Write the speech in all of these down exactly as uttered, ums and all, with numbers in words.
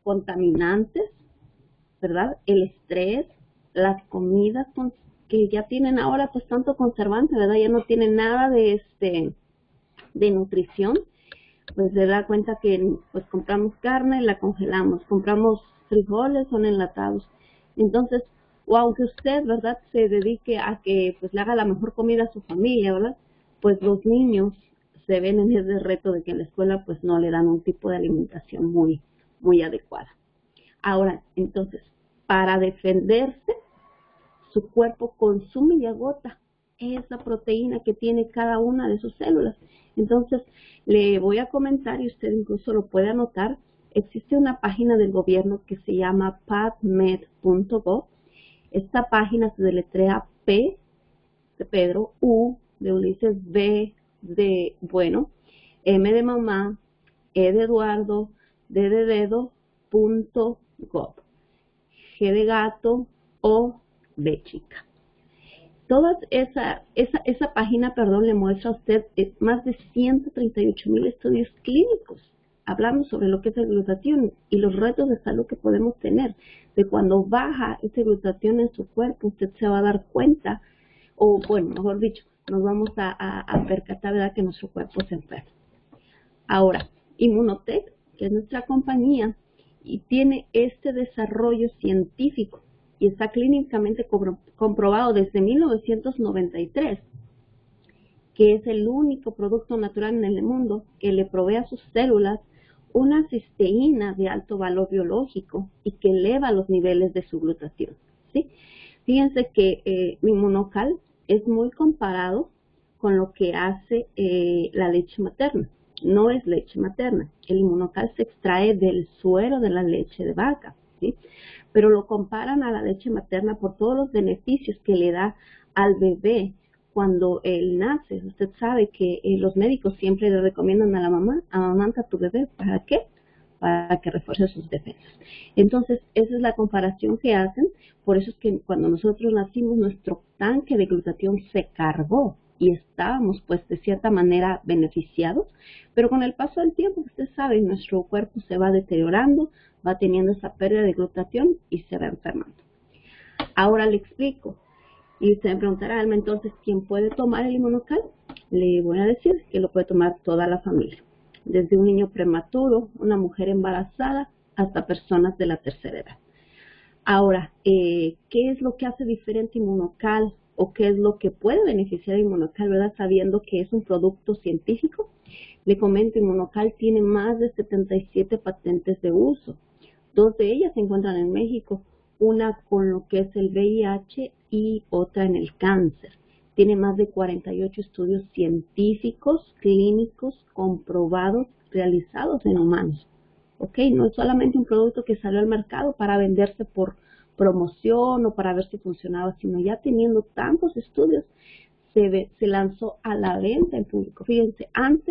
contaminantes, ¿verdad? El estrés, las comidas con, que ya tienen ahora pues tanto conservante, ¿verdad? Ya no tienen nada de este de nutrición, pues se da cuenta que pues compramos carne, la congelamos, compramos frijoles, son enlatados. Entonces, o aunque usted, ¿verdad?, se dedique a que pues le haga la mejor comida a su familia, ¿verdad?, pues los niños se ven en ese reto de que en la escuela pues no le dan un tipo de alimentación muy, muy adecuada. Ahora, entonces, para defenderse, su cuerpo consume y agota esa proteína que tiene cada una de sus células. Entonces, le voy a comentar, y usted incluso lo puede anotar, existe una página del gobierno que se llama pubmed punto gov. Esta página se deletrea P de Pedro, U de Ulises, B de bueno, M de mamá, E de Eduardo, D de dedo, punto gov. G de gato, O de chica. Toda esa, esa, esa página, perdón, le muestra a usted más de ciento treinta y ocho mil estudios clínicos hablando sobre lo que es la glutatión y los retos de salud que podemos tener. De cuando baja esta glutatión en su cuerpo, usted se va a dar cuenta, o bueno, mejor dicho, nos vamos a, a, a percatar, ¿verdad?, que nuestro cuerpo se enferma. Ahora, Immunotec, que es nuestra compañía, y tiene este desarrollo científico y está clínicamente comprobado desde mil novecientos noventa y tres, que es el único producto natural en el mundo que le provee a sus células una cisteína de alto valor biológico y que eleva los niveles de su glutatión, ¿sí? Fíjense que eh, Immunocal es muy comparado con lo que hace eh, la leche materna. No es leche materna. El Immunocal se extrae del suero de la leche de vaca, ¿sí? Pero lo comparan a la leche materna por todos los beneficios que le da al bebé cuando él nace. Usted sabe que eh, los médicos siempre le recomiendan a la mamá, amamanta a tu bebé. ¿Para qué? Para que refuerce sus defensas. Entonces, esa es la comparación que hacen. Por eso es que cuando nosotros nacimos, nuestro tanque de glutatión se cargó y estábamos, pues, de cierta manera beneficiados. Pero con el paso del tiempo, usted sabe, nuestro cuerpo se va deteriorando, va teniendo esa pérdida de glutatión y se va enfermando. Ahora le explico. Y usted me preguntará, Alma, entonces, ¿quién puede tomar el Immunocal? Le voy a decir que lo puede tomar toda la familia. Desde un niño prematuro, una mujer embarazada, hasta personas de la tercera edad. Ahora, eh, ¿qué es lo que hace diferente Immunocal o qué es lo que puede beneficiar a Immunocal, verdad? Sabiendo que es un producto científico. Le comento, Immunocal tiene más de setenta y siete patentes de uso. Dos de ellas se encuentran en México, una con lo que es el V I H y otra en el cáncer. Tiene más de cuarenta y ocho estudios científicos, clínicos, comprobados, realizados en humanos. ¿Ok? No es solamente un producto que salió al mercado para venderse por promoción o para ver si funcionaba, sino ya teniendo tantos estudios, se, ve, se lanzó a la venta en público. Fíjense, antes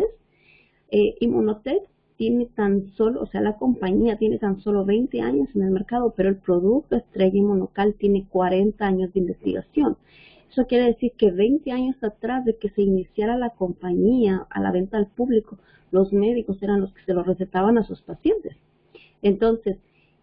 eh, Immunotec tiene tan solo, o sea, la compañía tiene tan solo veinte años en el mercado, pero el producto estrella Immunocal tiene cuarenta años de investigación. Eso quiere decir que veinte años atrás de que se iniciara la compañía a la venta al público, los médicos eran los que se lo recetaban a sus pacientes. Entonces,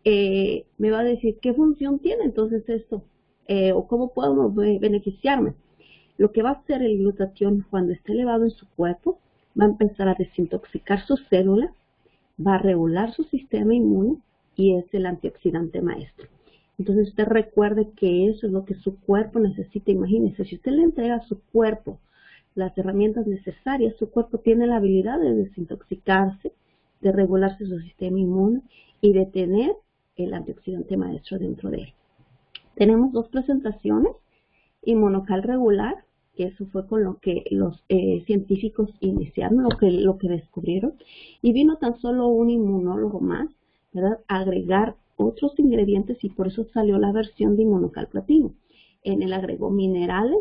eh, me va a decir, ¿qué función tiene entonces esto? Eh, ¿O cómo puedo beneficiarme? Lo que va a hacer el glutatión cuando esté elevado en su cuerpo, va a empezar a desintoxicar sus células, va a regular su sistema inmune y es el antioxidante maestro. Entonces usted recuerde que eso es lo que su cuerpo necesita. Imagínese, si usted le entrega a su cuerpo las herramientas necesarias, su cuerpo tiene la habilidad de desintoxicarse, de regularse su sistema inmune y de tener el antioxidante maestro dentro de él. Tenemos dos presentaciones, Immunocal regular, que eso fue con lo que los eh, científicos iniciaron, lo que, lo que descubrieron, y vino tan solo un inmunólogo más, ¿verdad?, a agregar otros ingredientes y por eso salió la versión de Immunocal Platino. En él agregó minerales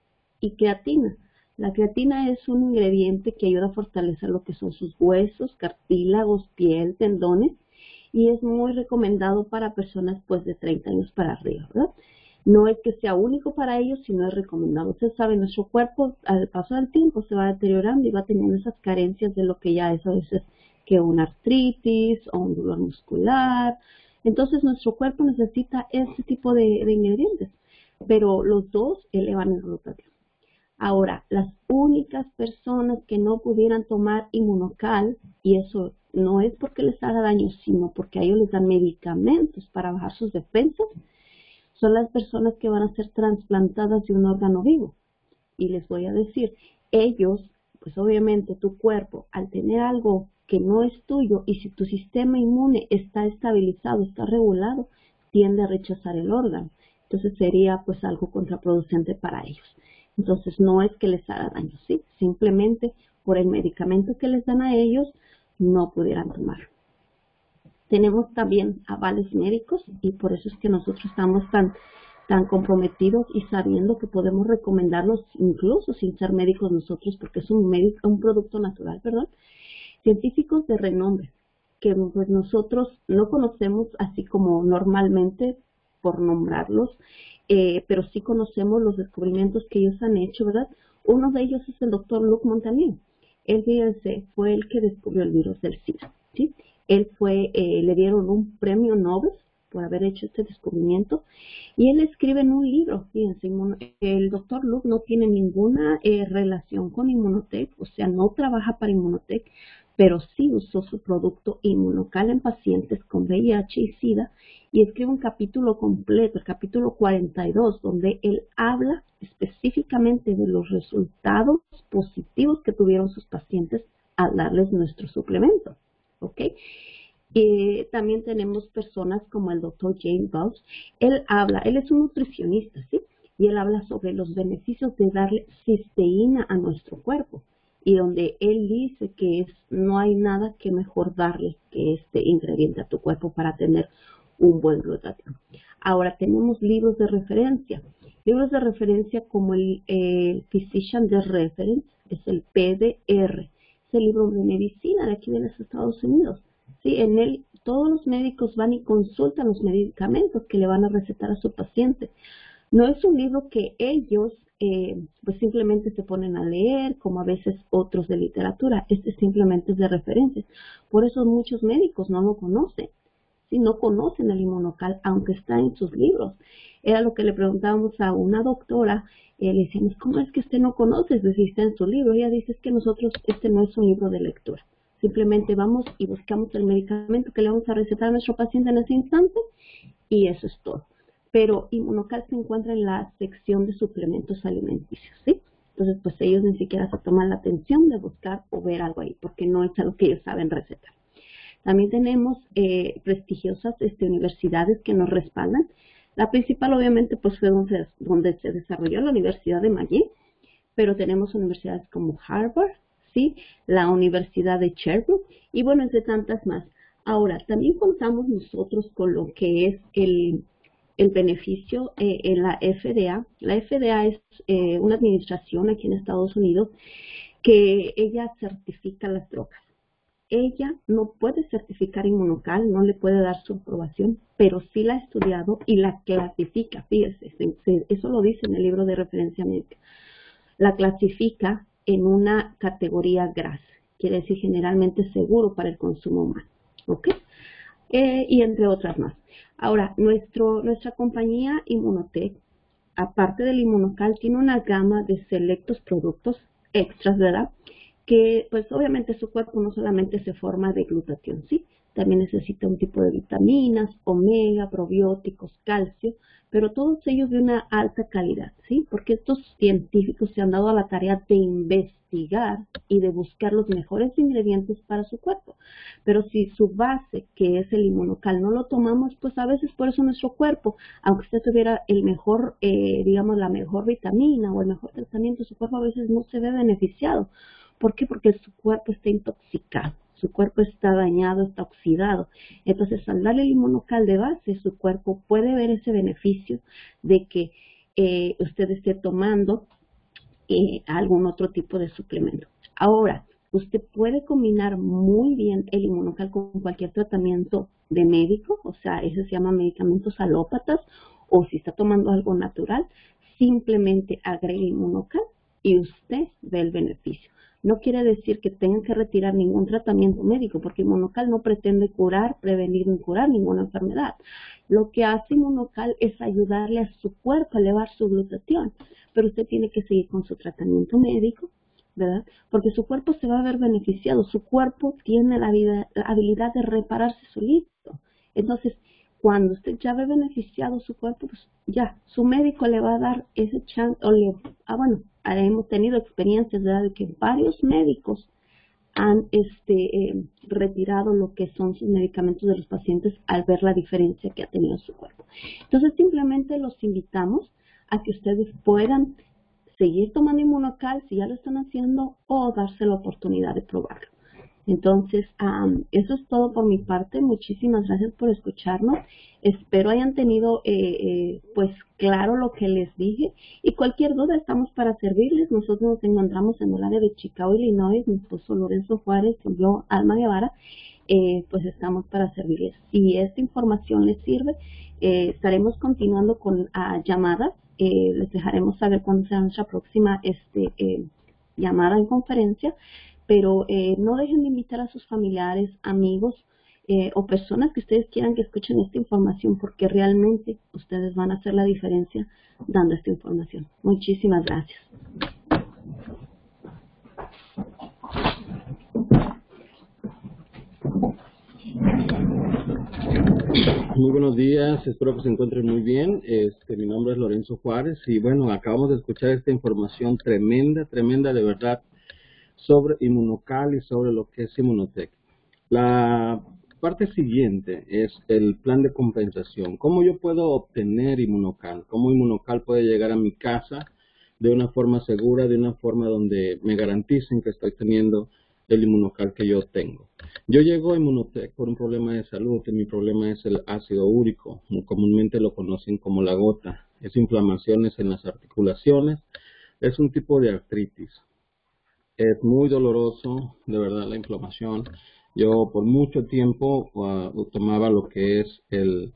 y creatina. La creatina es un ingrediente que ayuda a fortalecer lo que son sus huesos, cartílagos, piel, tendones, y es muy recomendado para personas pues de treinta años para arriba, ¿verdad? No es que sea único para ellos, sino es recomendado. Usted sabe, nuestro cuerpo al paso del tiempo se va deteriorando y va teniendo esas carencias de lo que ya es a veces que una artritis o un dolor muscular. Entonces nuestro cuerpo necesita este tipo de, de ingredientes, pero los dos elevan el glutatión. Ahora, las únicas personas que no pudieran tomar Inmunocal, y eso no es porque les haga daño, sino porque a ellos les dan medicamentos para bajar sus defensas, son las personas que van a ser trasplantadas de un órgano vivo. Y les voy a decir, ellos, pues obviamente tu cuerpo, al tener algo que no es tuyo, y si tu sistema inmune está estabilizado, está regulado, tiende a rechazar el órgano. Entonces sería pues algo contraproducente para ellos. Entonces no es que les haga daño, ¿sí? Simplemente por el medicamento que les dan a ellos, no pudieran tomar. Tenemos también avales médicos y por eso es que nosotros estamos tan, tan comprometidos y sabiendo que podemos recomendarlos incluso sin ser médicos nosotros, porque es un, médico, un producto natural, perdón. Científicos de renombre, que pues nosotros no conocemos así como normalmente por nombrarlos, eh, pero sí conocemos los descubrimientos que ellos han hecho, ¿verdad? Uno de ellos es el doctor Luc Montagnier. Él, fíjense, fue el que descubrió el virus del SIDA, ¿sí? Él fue, eh, le dieron un premio Nobel por haber hecho este descubrimiento, y él escribe en un libro, fíjense, el doctor Luc no tiene ninguna eh, relación con Immunotec, o sea, no trabaja para Immunotec, pero sí usó su producto Inmunocal en pacientes con V I H y SIDA, y escribe un capítulo completo, el capítulo cuarenta y dos, donde él habla específicamente de los resultados positivos que tuvieron sus pacientes al darles nuestro suplemento, ¿ok? Y también tenemos personas como el doctor James Bowles. Él habla, él es un nutricionista, ¿sí? Y él habla sobre los beneficios de darle cisteína a nuestro cuerpo. Y donde él dice que es, no hay nada que mejor darle que este ingrediente a tu cuerpo para tener un buen glutatión. Ahora tenemos libros de referencia. Libros de referencia como el, el Physician de Reference, es el P D R. Es el libro de medicina de aquí de los Estados Unidos. Sí, en él todos los médicos van y consultan los medicamentos que le van a recetar a su paciente. No es un libro que ellos eh, pues simplemente se ponen a leer, como a veces otros de literatura. Este simplemente es de referencia. Por eso muchos médicos no lo conocen. Si no conocen el Inmunocal, aunque está en sus libros. Era lo que le preguntábamos a una doctora, eh, le decíamos, ¿cómo es que usted no conoce si está en su libro? Ella dice, es que nosotros, este no es un libro de lectura. Simplemente vamos y buscamos el medicamento que le vamos a recetar a nuestro paciente en ese instante y eso es todo. Pero Inmunocal se encuentra en la sección de suplementos alimenticios, ¿sí? Entonces, pues ellos ni siquiera se toman la atención de buscar o ver algo ahí, porque no es algo que ellos saben recetar. También tenemos eh, prestigiosas este, universidades que nos respaldan. La principal, obviamente, pues fue donde, donde se desarrolló la Universidad de McGill, pero tenemos universidades como Harvard, ¿sí? La Universidad de Sherbrooke y bueno, entre tantas más. Ahora, también contamos nosotros con lo que es el, el beneficio eh, en la F D A. La F D A es eh, una administración aquí en Estados Unidos que ella certifica las drogas. Ella no puede certificar Inmunocal, no le puede dar su aprobación, pero sí la ha estudiado y la clasifica. Fíjese, eso lo dice en el libro de referencia médica. La clasifica en una categoría GRAS, quiere decir generalmente seguro para el consumo humano, ¿ok? Eh, y entre otras más. Ahora, nuestro, nuestra compañía Immunotec, aparte del Inmunocal, tiene una gama de selectos productos extras, ¿verdad? Que pues obviamente su cuerpo no solamente se forma de glutatión, ¿sí? También necesita un tipo de vitaminas, omega, probióticos, calcio, pero todos ellos de una alta calidad, ¿sí? Porque estos científicos se han dado a la tarea de investigar y de buscar los mejores ingredientes para su cuerpo. Pero si su base, que es el Inmunocal, no lo tomamos, pues a veces por eso nuestro cuerpo, aunque usted tuviera el mejor, eh, digamos, la mejor vitamina o el mejor tratamiento, su cuerpo a veces no se ve beneficiado. ¿Por qué? Porque su cuerpo está intoxicado, su cuerpo está dañado, está oxidado. Entonces, al darle el Inmunocal de base, su cuerpo puede ver ese beneficio de que eh, usted esté tomando eh, algún otro tipo de suplemento. Ahora, usted puede combinar muy bien el Inmunocal con cualquier tratamiento de médico, o sea, eso se llama medicamentos alópatas, o si está tomando algo natural, simplemente agregue Inmunocal y usted ve el beneficio. No quiere decir que tengan que retirar ningún tratamiento médico, porque Inmunocal no pretende curar, prevenir ni curar ninguna enfermedad. Lo que hace Inmunocal es ayudarle a su cuerpo a elevar su glutatión, pero usted tiene que seguir con su tratamiento médico, ¿verdad? Porque su cuerpo se va a ver beneficiado, su cuerpo tiene la, vida, la habilidad de repararse solito. Entonces, cuando usted ya ve beneficiado su cuerpo, pues ya, su médico le va a dar ese chance, o le, ah bueno, hemos tenido experiencias, ¿verdad?, de que varios médicos han este, eh, retirado lo que son sus medicamentos de los pacientes al ver la diferencia que ha tenido su cuerpo. Entonces, simplemente los invitamos a que ustedes puedan seguir tomando Inmunocal si ya lo están haciendo o darse la oportunidad de probarlo. Entonces, um, eso es todo por mi parte. Muchísimas gracias por escucharnos. Espero hayan tenido eh, eh, pues claro lo que les dije. Y cualquier duda estamos para servirles. Nosotros nos encontramos en el área de Chicago, Illinois. Mi esposo Lorenzo Juárez y yo, Alma Guevara, eh, pues estamos para servirles. Si esta información les sirve, eh, estaremos continuando con uh, llamadas. Eh, les dejaremos saber cuándo será nuestra próxima este, eh, llamada en conferencia. Pero eh, no dejen de invitar a sus familiares, amigos eh, o personas que ustedes quieran que escuchen esta información, porque realmente ustedes van a hacer la diferencia dando esta información. Muchísimas gracias. Muy buenos días, espero que se encuentren muy bien. Este, mi nombre es Lorenzo Juárez y bueno, acabamos de escuchar esta información tremenda, tremenda de verdad, sobre Inmunocal y sobre lo que es Immunotec. La parte siguiente es el plan de compensación. ¿Cómo yo puedo obtener Inmunocal? ¿Cómo Inmunocal puede llegar a mi casa de una forma segura, de una forma donde me garanticen que estoy teniendo el Inmunocal que yo tengo? Yo llego a Immunotec por un problema de salud, que mi problema es el ácido úrico, comúnmente lo conocen como la gota. Es inflamaciones en las articulaciones, es un tipo de artritis. Es muy doloroso, de verdad, la inflamación. Yo por mucho tiempo uh, tomaba lo que es el,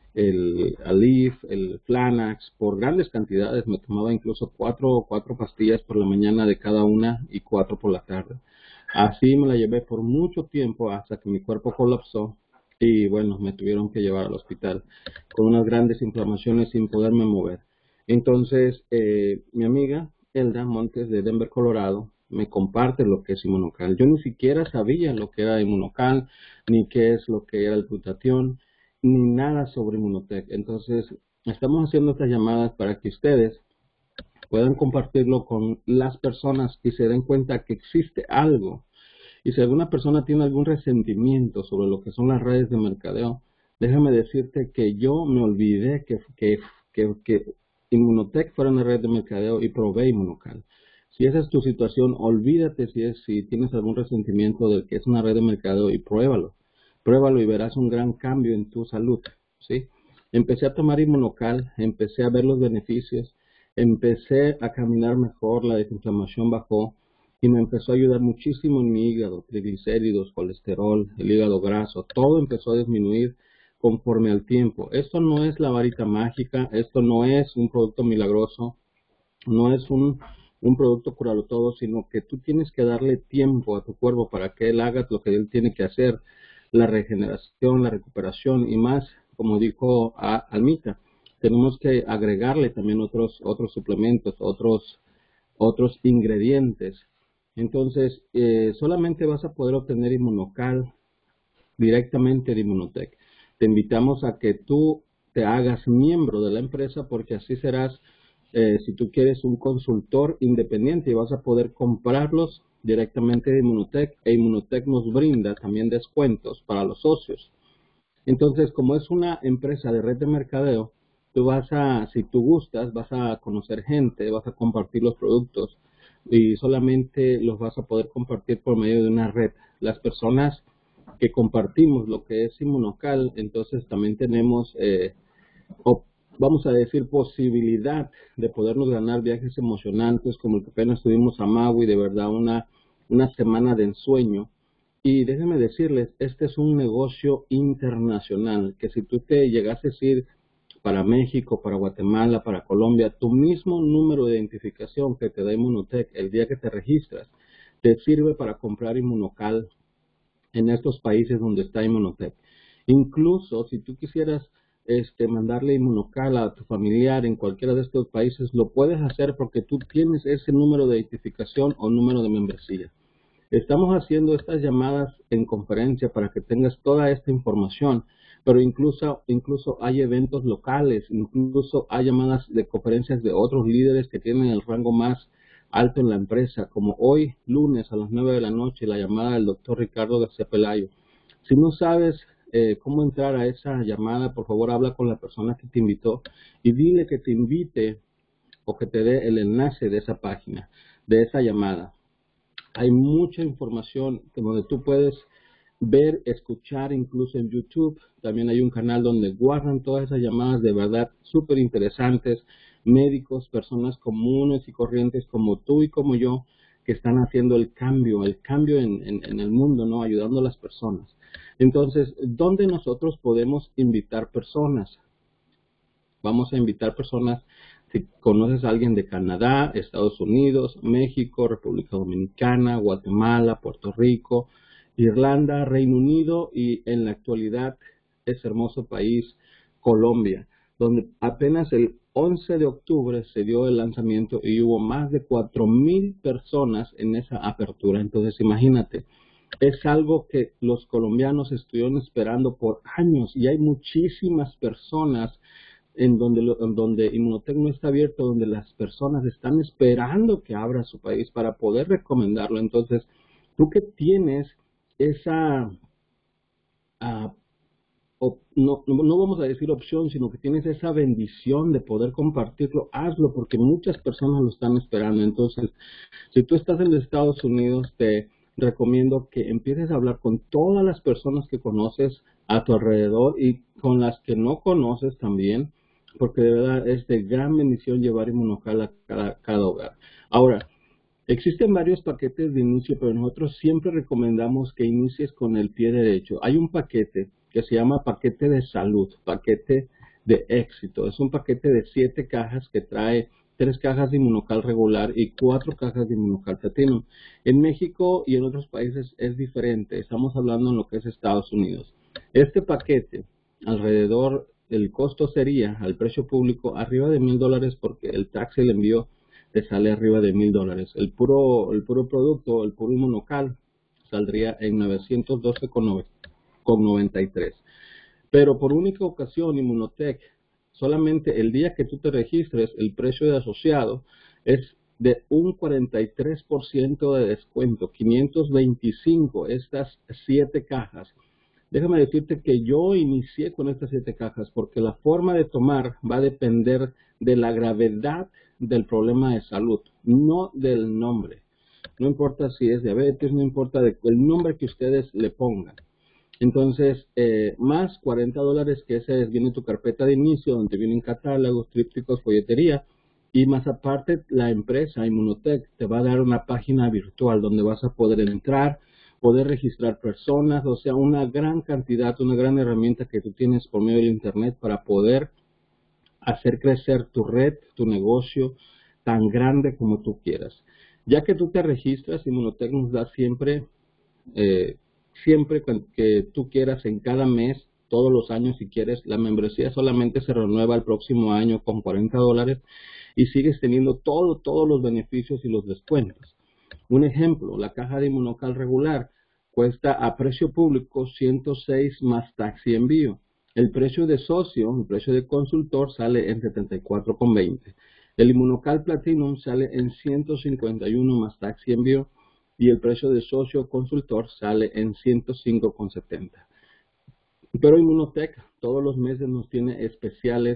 el Aleve, el Flanax, por grandes cantidades. Me tomaba incluso cuatro, cuatro pastillas por la mañana de cada una y cuatro por la tarde. Así me la llevé por mucho tiempo hasta que mi cuerpo colapsó y bueno, me tuvieron que llevar al hospital con unas grandes inflamaciones sin poderme mover. Entonces, eh, mi amiga Elda Montes de Denver, Colorado, me comparte lo que es Inmunocal. Yo ni siquiera sabía lo que era Inmunocal, ni qué es lo que era el glutatión, ni nada sobre Immunotec. Entonces, estamos haciendo estas llamadas para que ustedes puedan compartirlo con las personas y se den cuenta que existe algo. Y si alguna persona tiene algún resentimiento sobre lo que son las redes de mercadeo, déjame decirte que yo me olvidé que, que, que, que Immunotec fuera una red de mercadeo y probé Inmunocal. Si esa es tu situación, olvídate si, es, si tienes algún resentimiento de que es una red de mercadeo y pruébalo. Pruébalo y verás un gran cambio en tu salud, ¿sí? Empecé a tomar Inmunocal, empecé a ver los beneficios, empecé a caminar mejor, la desinflamación bajó y me empezó a ayudar muchísimo en mi hígado, triglicéridos, colesterol, el hígado graso, todo empezó a disminuir conforme al tiempo. Esto no es la varita mágica, esto no es un producto milagroso, no es un... un producto curarlo todo, sino que tú tienes que darle tiempo a tu cuerpo para que él haga lo que él tiene que hacer, la regeneración, la recuperación y más, como dijo a Almita, tenemos que agregarle también otros otros suplementos, otros otros ingredientes. Entonces, eh, solamente vas a poder obtener Inmunocal directamente de Immunotec. Te invitamos a que tú te hagas miembro de la empresa porque así serás, Eh, si tú quieres, un consultor independiente y vas a poder comprarlos directamente de Immunotec, e Immunotec nos brinda también descuentos para los socios. Entonces, como es una empresa de red de mercadeo, tú vas a, si tú gustas, vas a conocer gente, vas a compartir los productos y solamente los vas a poder compartir por medio de una red. Las personas que compartimos lo que es Inmunocal, entonces también tenemos eh, vamos a decir, posibilidad de podernos ganar viajes emocionantes, como el que apenas tuvimos a Maui, de verdad una, una semana de ensueño. Y déjenme decirles, este es un negocio internacional, que si tú te llegases a ir para México, para Guatemala, para Colombia, tu mismo número de identificación que te da Immunotec el día que te registras, te sirve para comprar Inmunocal en estos países donde está Immunotech. Incluso si tú quisieras este, mandarle Inmunocal a tu familiar en cualquiera de estos países, lo puedes hacer porque tú tienes ese número de identificación o número de membresía. Estamos haciendo estas llamadas en conferencia para que tengas toda esta información, pero incluso, incluso hay eventos locales, incluso hay llamadas de conferencias de otros líderes que tienen el rango más alto en la empresa, como hoy lunes a las nueve de la noche, la llamada del doctor Ricardo García Pelayo. Si no sabes eh, cómo entrar a esa llamada, por favor habla con la persona que te invitó y dile que te invite o que te dé el enlace de esa página, de esa llamada. Hay mucha información donde tú puedes ver, escuchar, incluso en YouTube. También hay un canal donde guardan todas esas llamadas de verdad súper interesantes, médicos, personas comunes y corrientes como tú y como yo, que están haciendo el cambio, el cambio en, en, en el mundo, ¿no? Ayudando a las personas. Entonces, ¿dónde nosotros podemos invitar personas? Vamos a invitar personas. Si conoces a alguien de Canadá, Estados Unidos, México, República Dominicana, Guatemala, Puerto Rico, Irlanda, Reino Unido y en la actualidad ese hermoso país, Colombia, donde apenas el once de octubre se dio el lanzamiento y hubo más de cuatro mil personas en esa apertura. Entonces imagínate, es algo que los colombianos estuvieron esperando por años y hay muchísimas personas en donde, en donde Immunotech no está abierto, donde las personas están esperando que abra su país para poder recomendarlo. Entonces, tú que tienes esa, uh, op, no, no vamos a decir opción, sino que tienes esa bendición de poder compartirlo, hazlo, porque muchas personas lo están esperando. Entonces, si tú estás en los Estados Unidos, te recomiendo que empieces a hablar con todas las personas que conoces a tu alrededor y con las que no conoces también, porque de verdad es de gran bendición llevar Inmunocal a cada, cada hogar. Ahora, existen varios paquetes de inicio, pero nosotros siempre recomendamos que inicies con el pie derecho. Hay un paquete que se llama paquete de salud, paquete de éxito. Es un paquete de siete cajas que trae tres cajas de Inmunocal regular y cuatro cajas de Inmunocal Platinum. En México y en otros países es diferente. Estamos hablando en lo que es Estados Unidos. Este paquete, alrededor, el costo sería al precio público arriba de mil dólares porque el tax y el envío te sale arriba de mil dólares. El puro, el puro producto, el puro Inmunocal, saldría en novecientos doce con noventa y tres. Pero por única ocasión, Immunotech, solamente el día que tú te registres, el precio de asociado es de un cuarenta y tres por ciento de descuento, quinientos veinticinco estas siete cajas. Déjame decirte que yo inicié con estas siete cajas porque la forma de tomar va a depender de la gravedad del problema de salud, no del nombre. No importa si es diabetes, no importa de, el nombre que ustedes le pongan. Entonces, eh, más cuarenta dólares, que ese viene tu carpeta de inicio, donde vienen catálogos, trípticos, folletería. Y más aparte, la empresa Immunotech te va a dar una página virtual donde vas a poder entrar, poder registrar personas, o sea, una gran cantidad, una gran herramienta que tú tienes por medio del internet para poder hacer crecer tu red, tu negocio tan grande como tú quieras. Ya que tú te registras, Immunotech nos da siempre, eh, siempre que tú quieras en cada mes, todos los años si quieres, la membresía solamente se renueva el próximo año con cuarenta dólares y sigues teniendo todo, todos los beneficios y los descuentos. Un ejemplo, la caja de Inmunocal regular cuesta a precio público ciento seis más tax y envío. El precio de socio, el precio de consultor sale en setenta y cuatro con veinte. El Inmunocal Platinum sale en ciento cincuenta y uno más tax y envío y el precio de socio consultor sale en ciento cinco con setenta. Pero Immunotech todos los meses nos tiene especiales,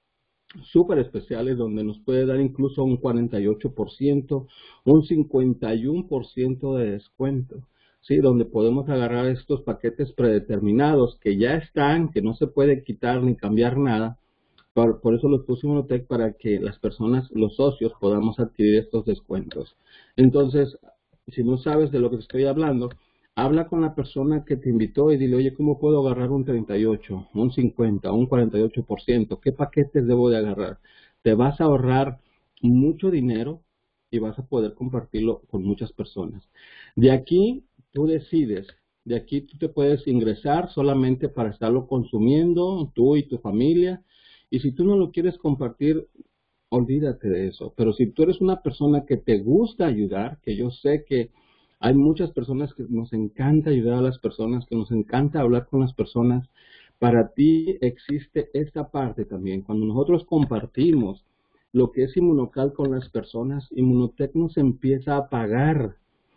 súper especiales, donde nos puede dar incluso un cuarenta y ocho por ciento, un cincuenta y uno por ciento de descuento. Sí, donde podemos agarrar estos paquetes predeterminados que ya están, que no se puede quitar ni cambiar nada. Por, por eso los pusimos en Immunotech para que las personas, los socios, podamos adquirir estos descuentos. Entonces, si no sabes de lo que estoy hablando, habla con la persona que te invitó y dile, oye, ¿cómo puedo agarrar un treinta y ocho, un cincuenta, un cuarenta y ocho por ciento? ¿Qué paquetes debo de agarrar? Te vas a ahorrar mucho dinero y vas a poder compartirlo con muchas personas. De aquí tú decides, de aquí tú te puedes ingresar solamente para estarlo consumiendo, tú y tu familia, y si tú no lo quieres compartir, olvídate de eso. Pero si tú eres una persona que te gusta ayudar, que yo sé que hay muchas personas que nos encanta ayudar a las personas, que nos encanta hablar con las personas, para ti existe esta parte también. Cuando nosotros compartimos lo que es Inmunocal con las personas, Inmunotech nos empieza a pagar.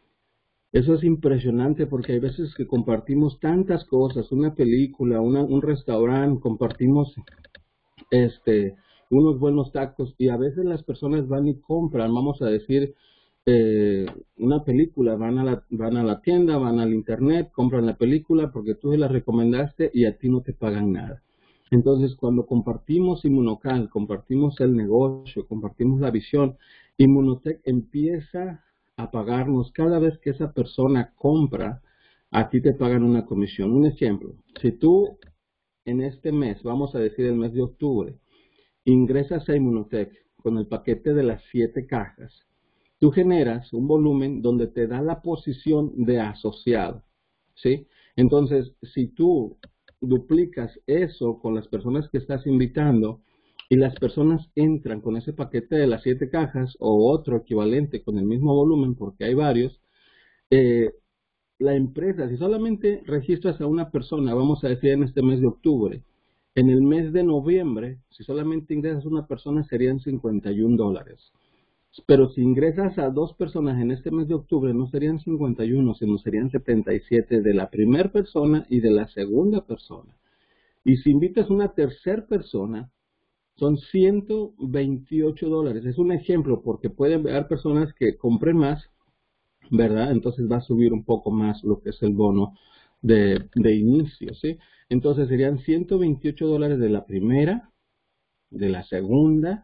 Eso es impresionante porque hay veces que compartimos tantas cosas, una película, una, un restaurante, compartimos este, unos buenos tacos y a veces las personas van y compran, vamos a decir, eh, una película, van a, la, van a la tienda, van al internet, compran la película porque tú se la recomendaste y a ti no te pagan nada. Entonces, cuando compartimos Inmunocal, compartimos el negocio, compartimos la visión, Inmunotech empieza a pagarnos cada vez que esa persona compra, a ti te pagan una comisión. Un ejemplo, si tú en este mes, vamos a decir el mes de octubre, ingresas a Inmunotech con el paquete de las siete cajas, tú generas un volumen donde te da la posición de asociado, ¿sí? Entonces, si tú duplicas eso con las personas que estás invitando y las personas entran con ese paquete de las siete cajas o otro equivalente con el mismo volumen, porque hay varios, eh, la empresa, si solamente registras a una persona, vamos a decir en este mes de octubre, en el mes de noviembre, si solamente ingresas a una persona serían cincuenta y un dólares. Pero si ingresas a dos personas en este mes de octubre, no serían cincuenta y uno, sino serían setenta y siete de la primera persona y de la segunda persona. Y si invitas a una tercera persona, son ciento veintiocho dólares. Es un ejemplo porque pueden haber personas que compren más, ¿verdad? Entonces va a subir un poco más lo que es el bono de, de inicio, ¿sí? Entonces serían ciento veintiocho dólares de la primera, de la segunda,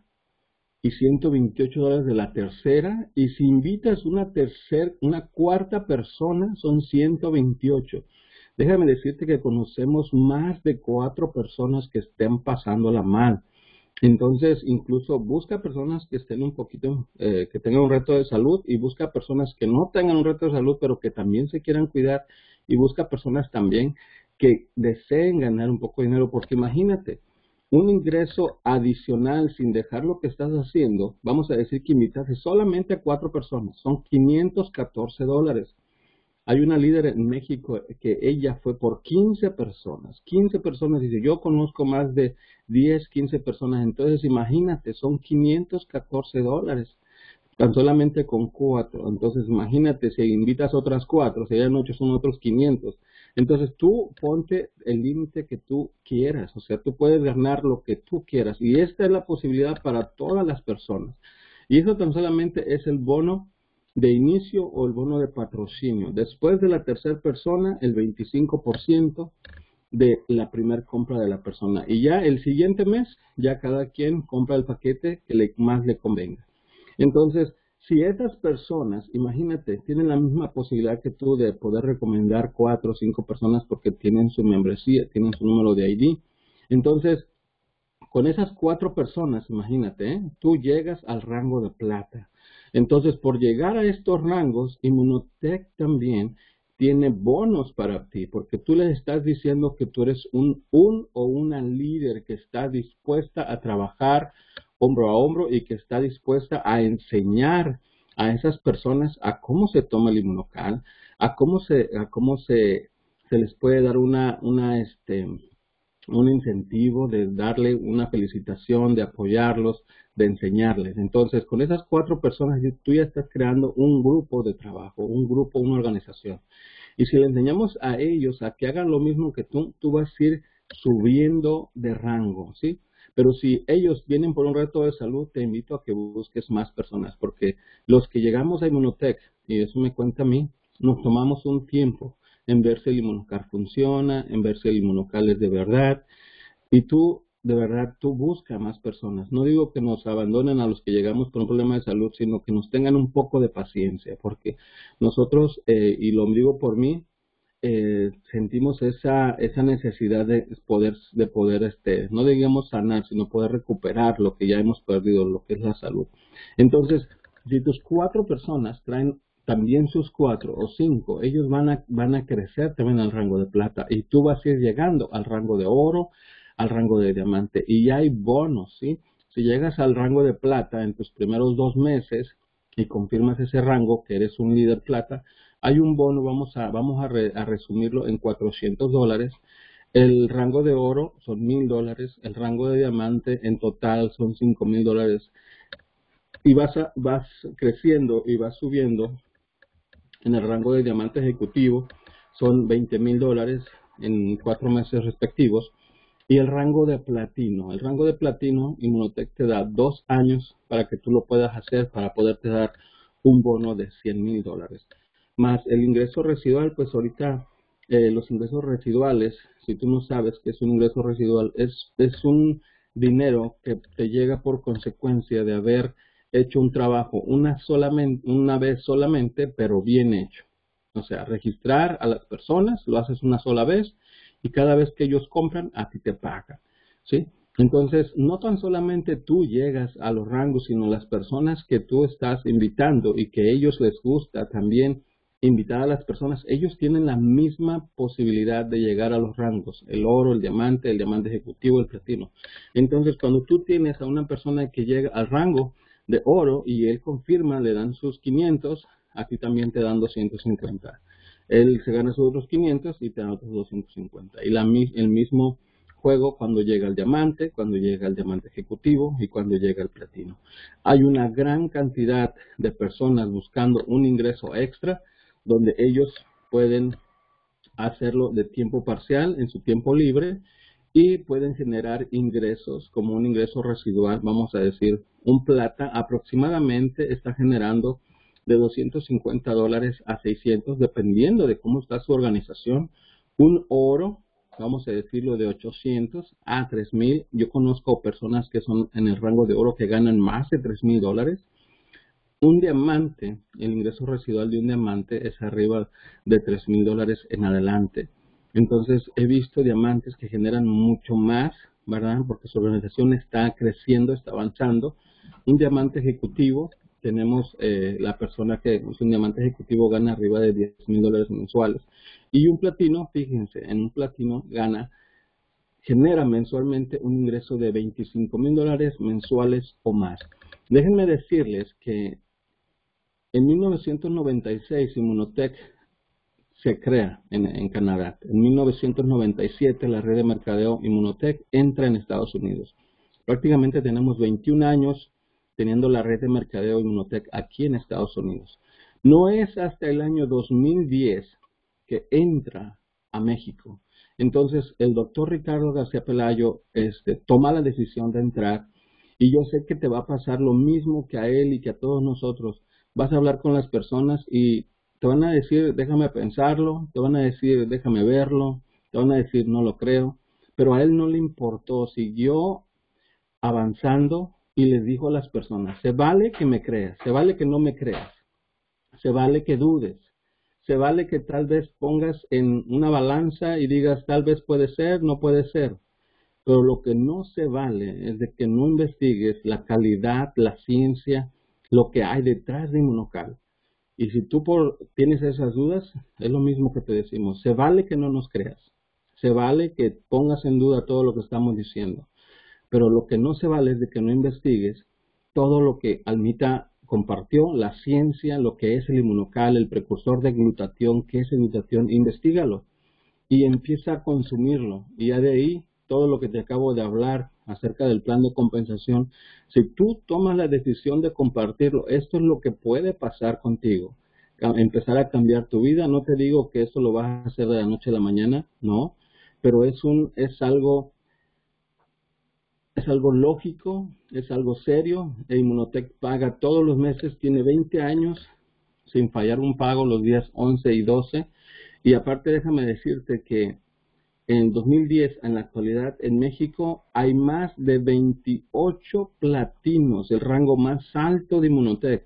y ciento veintiocho dólares de la tercera, y si invitas una tercera, una cuarta persona, son ciento veintiocho. Déjame decirte que conocemos más de cuatro personas que estén pasándola mal. Entonces, incluso busca personas que estén un poquito, eh, que tengan un reto de salud, y busca personas que no tengan un reto de salud, pero que también se quieran cuidar, y busca personas también que deseen ganar un poco de dinero, porque imagínate, un ingreso adicional sin dejar lo que estás haciendo, vamos a decir que invitaste solamente a cuatro personas, son quinientos catorce dólares. Hay una líder en México que ella fue por quince personas, quince personas, dice, yo conozco más de diez, quince personas, entonces imagínate, son quinientos catorce dólares, tan solamente con cuatro. Entonces imagínate, si invitas otras cuatro, si hayan ocho, son otros quinientos. Entonces tú ponte el límite que tú quieras, o sea, tú puedes ganar lo que tú quieras, y esta es la posibilidad para todas las personas. Y eso tan solamente es el bono de inicio o el bono de patrocinio. Después de la tercera persona, el veinticinco por ciento de la primera compra de la persona. Y ya el siguiente mes, ya cada quien compra el paquete que le, más le convenga. Entonces, si esas personas, imagínate, tienen la misma posibilidad que tú de poder recomendar cuatro o cinco personas porque tienen su membresía, tienen su número de I D. Entonces, con esas cuatro personas, imagínate, ¿eh? Tú llegas al rango de plata. Entonces, por llegar a estos rangos, Inmunotech también tiene bonos para ti, porque tú les estás diciendo que tú eres un, un o una líder que está dispuesta a trabajar hombro a hombro y que está dispuesta a enseñar a esas personas a cómo se toma el Inmunocal, a cómo se, a cómo se, se les puede dar una, una, este, un incentivo, de darle una felicitación, de apoyarlos, de enseñarles. Entonces, con esas cuatro personas, tú ya estás creando un grupo de trabajo, un grupo, una organización. Y si le enseñamos a ellos a que hagan lo mismo que tú, tú vas a ir subiendo de rango, ¿sí? Pero si ellos vienen por un reto de salud, te invito a que busques más personas, porque los que llegamos a Inmunotech, y eso me cuenta a mí, nos tomamos un tiempo en ver si el Inmunocal funciona, en ver si el Inmunocal es de verdad, y tú, de verdad, tú busca más personas. No digo que nos abandonen a los que llegamos por un problema de salud, sino que nos tengan un poco de paciencia, porque nosotros, eh, y lo digo por mí, Eh, sentimos esa esa necesidad de poder de poder este no digamos sanar, sino poder recuperar lo que ya hemos perdido, lo que es la salud. Entonces, Si tus cuatro personas traen también sus cuatro o cinco, ellos van a, van a crecer también al rango de plata y tú vas a ir llegando al rango de oro, al rango de diamante y ya hay bonos, ¿sí? Si llegas al rango de plata en tus primeros dos meses y confirmas ese rango que eres un líder plata, hay un bono, vamos a, vamos a, re, a resumirlo en cuatrocientos dólares. El rango de oro son mil dólares, el rango de diamante en total son cinco mil dólares. Y vas, a, vas creciendo y vas subiendo en el rango de diamante ejecutivo, son veinte mil dólares en cuatro meses respectivos. Y el rango de platino, el rango de platino, Inmunotech te da dos años para que tú lo puedas hacer, para poderte dar un bono de cien mil dólares. Más el ingreso residual, pues ahorita eh, los ingresos residuales, si tú no sabes qué es un ingreso residual, es, es un dinero que te llega por consecuencia de haber hecho un trabajo una, solamente, una vez solamente, pero bien hecho. O sea, registrar a las personas, lo haces una sola vez, y cada vez que ellos compran, a ti te pagan, ¿sí? Entonces, no tan solamente tú llegas a los rangos, sino las personas que tú estás invitando y que a ellos les gusta también invitar a las personas, ellos tienen la misma posibilidad de llegar a los rangos, el oro, el diamante, el diamante ejecutivo, el platino. Entonces, cuando tú tienes a una persona que llega al rango de oro y él confirma, le dan sus quinientos, a ti también te dan doscientos cincuenta. Él se gana sus otros quinientos y te da otros doscientos cincuenta. Y la, el mismo juego cuando llega el diamante, cuando llega el diamante ejecutivo y cuando llega el platino. Hay una gran cantidad de personas buscando un ingreso extra donde ellos pueden hacerlo de tiempo parcial en su tiempo libre y pueden generar ingresos como un ingreso residual, vamos a decir, un plata aproximadamente está generando de doscientos cincuenta dólares a seiscientos, dependiendo de cómo está su organización. Un oro, vamos a decirlo, de ochocientos a tres mil. Yo conozco personas que son en el rango de oro que ganan más de tres mil dólares. Un diamante, el ingreso residual de un diamante es arriba de tres mil dólares en adelante. Entonces, he visto diamantes que generan mucho más, ¿verdad? Porque su organización está creciendo, está avanzando. Un diamante ejecutivo, tenemos eh, la persona que es un diamante ejecutivo gana arriba de diez mil dólares mensuales. Y un platino, fíjense, en un platino gana, genera mensualmente un ingreso de veinticinco mil dólares mensuales o más. Déjenme decirles que en mil novecientos noventa y seis Inmunotech se crea en, en Canadá. En mil novecientos noventa y siete la red de mercadeo Inmunotech entra en Estados Unidos. Prácticamente tenemos veintiún años teniendo la red de mercadeo Inmunotech aquí en Estados Unidos. No es hasta el año dos mil diez que entra a México. Entonces el doctor Ricardo García Pelayo este, toma la decisión de entrar y yo sé que te va a pasar lo mismo que a él y que a todos nosotros. Vas a hablar con las personas y te van a decir, déjame pensarlo, te van a decir, déjame verlo, te van a decir, no lo creo, pero a él no le importó, siguió avanzando y les dijo a las personas, se vale que me creas, se vale que no me creas, se vale que dudes, se vale que tal vez pongas en una balanza y digas, tal vez puede ser, no puede ser, pero lo que no se vale es de que no investigues la calidad, la ciencia, lo que hay detrás de Inmunocal. Y si tú por, tienes esas dudas, es lo mismo que te decimos. Se vale que no nos creas. Se vale que pongas en duda todo lo que estamos diciendo. Pero lo que no se vale es de que no investigues todo lo que Almita compartió, la ciencia, lo que es el Inmunocal, el precursor de glutatión, qué es el glutatión, investígalo. Y empieza a consumirlo. Y ya de ahí, todo lo que te acabo de hablar acerca del plan de compensación, si tú tomas la decisión de compartirlo, esto es lo que puede pasar contigo. Empezar a cambiar tu vida. No te digo que esto lo vas a hacer de la noche a la mañana, no, pero es un es algo es algo lógico, es algo serio. El Inmunotech paga todos los meses, tiene veinte años sin fallar un pago los días once y doce. Y aparte déjame decirte que en dos mil diez, en la actualidad, en México hay más de veintiocho platinos, el rango más alto de Inmunotech.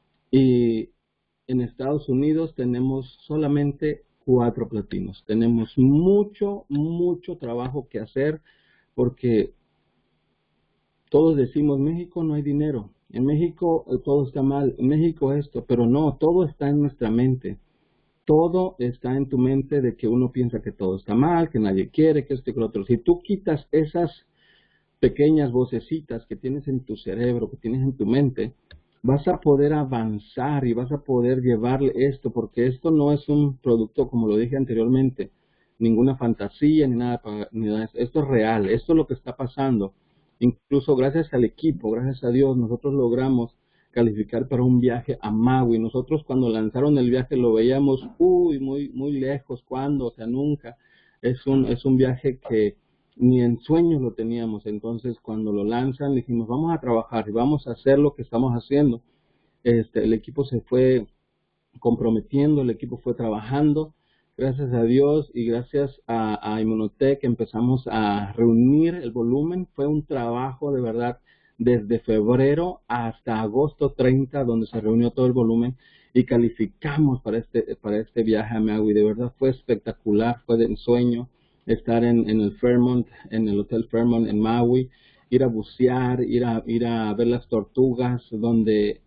Y en Estados Unidos tenemos solamente cuatro platinos. Tenemos mucho, mucho trabajo que hacer porque todos decimos, México no hay dinero. en México eh, todo está mal, en México esto, pero no, todo está en nuestra mente. Todo está en tu mente de que uno piensa que todo está mal, que nadie quiere, que esto y que lo otro. Si tú quitas esas pequeñas vocecitas que tienes en tu cerebro, que tienes en tu mente, vas a poder avanzar y vas a poder llevarle esto, porque esto no es un producto, como lo dije anteriormente, ninguna fantasía ni nada, ni nada. Esto es real, esto es lo que está pasando. Incluso gracias al equipo, gracias a Dios, nosotros logramos calificar para un viaje a Maui. Nosotros cuando lanzaron el viaje lo veíamos, uy, muy muy lejos, ¿cuándo? O sea, nunca. Es un, es un viaje que ni en sueños lo teníamos. Entonces, cuando lo lanzan, dijimos, vamos a trabajar y vamos a hacer lo que estamos haciendo. Este, el equipo se fue comprometiendo, el equipo fue trabajando. Gracias a Dios y gracias a, a Immunotech empezamos a reunir el volumen. Fue un trabajo de verdad desde febrero hasta agosto treinta, donde se reunió todo el volumen y calificamos para este para este viaje a Maui. De verdad fue espectacular, fue de ensueño estar en, en el Fairmont, en el Hotel Fairmont en Maui, ir a bucear, ir a ir a ver las tortugas, donde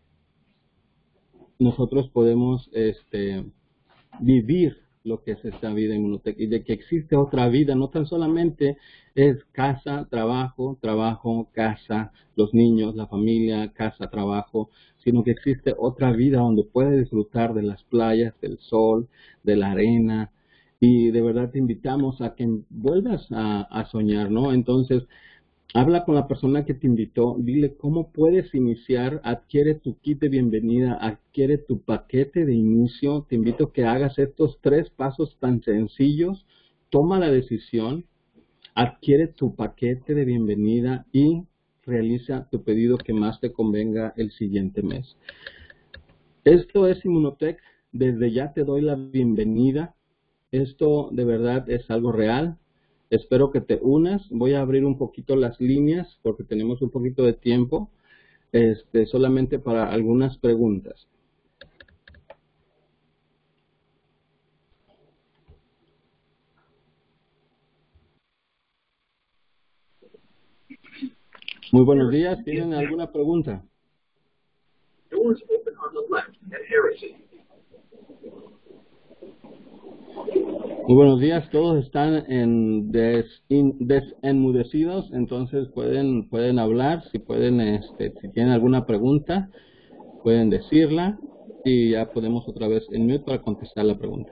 nosotros podemos este vivir lo que es esta vida Immunotech y de que existe otra vida, no tan solamente es casa, trabajo, trabajo, casa, los niños, la familia, casa, trabajo, sino que existe otra vida donde puedes disfrutar de las playas, del sol, de la arena, y de verdad te invitamos a que vuelvas a, a soñar, ¿no? Entonces, habla con la persona que te invitó, dile cómo puedes iniciar, adquiere tu kit de bienvenida, adquiere tu paquete de inicio. Te invito a que hagas estos tres pasos tan sencillos, toma la decisión, adquiere tu paquete de bienvenida y realiza tu pedido que más te convenga el siguiente mes. Esto es Immunotech, desde ya te doy la bienvenida. Esto de verdad es algo real. Espero que te unas. Voy a abrir un poquito las líneas porque tenemos un poquito de tiempo, este, solamente para algunas preguntas. Muy buenos días. ¿Tienen alguna pregunta? Muy buenos días, todos están en des, in, desenmudecidos, entonces pueden pueden hablar, si pueden, este, si tienen alguna pregunta, pueden decirla y ya podemos otra vez en mute para contestar la pregunta.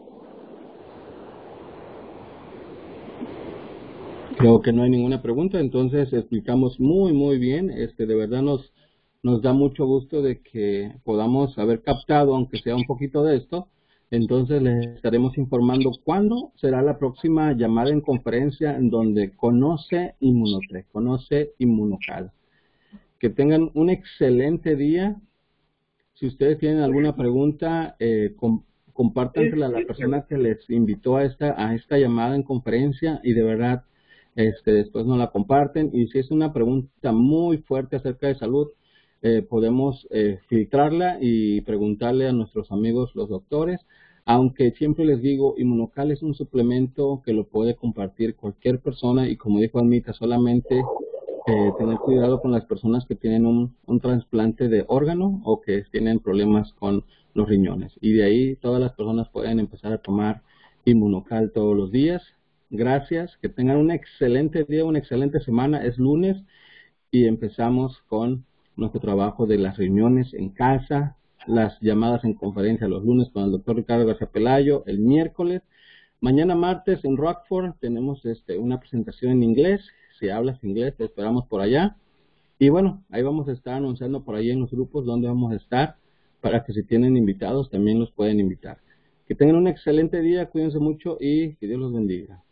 Creo que no hay ninguna pregunta, entonces explicamos muy muy bien, este, de verdad nos nos da mucho gusto de que podamos haber captado, aunque sea un poquito de esto. Entonces les estaremos informando cuándo será la próxima llamada en conferencia en donde conoce Immunotech, conoce Immunocal. Que tengan un excelente día. Si ustedes tienen alguna pregunta, eh, com compártansela a la persona que les invitó a esta, a esta llamada en conferencia y de verdad este, después nos la comparten. Y si es una pregunta muy fuerte acerca de salud, eh, podemos eh, filtrarla y preguntarle a nuestros amigos los doctores. Aunque siempre les digo, Immunocal es un suplemento que lo puede compartir cualquier persona y como dijo Almita, solamente eh, tener cuidado con las personas que tienen un, un trasplante de órgano o que tienen problemas con los riñones. Y de ahí todas las personas pueden empezar a tomar Immunocal todos los días. Gracias, que tengan un excelente día, una excelente semana. Es lunes y empezamos con nuestro trabajo de las reuniones en casa, las llamadas en conferencia los lunes con el doctor Ricardo García Pelayo, el miércoles. Mañana martes en Rockford tenemos este, una presentación en inglés. Si hablas inglés, te esperamos por allá. Y bueno, ahí vamos a estar anunciando por ahí en los grupos donde vamos a estar, para que si tienen invitados también los pueden invitar. Que tengan un excelente día, cuídense mucho y que Dios los bendiga.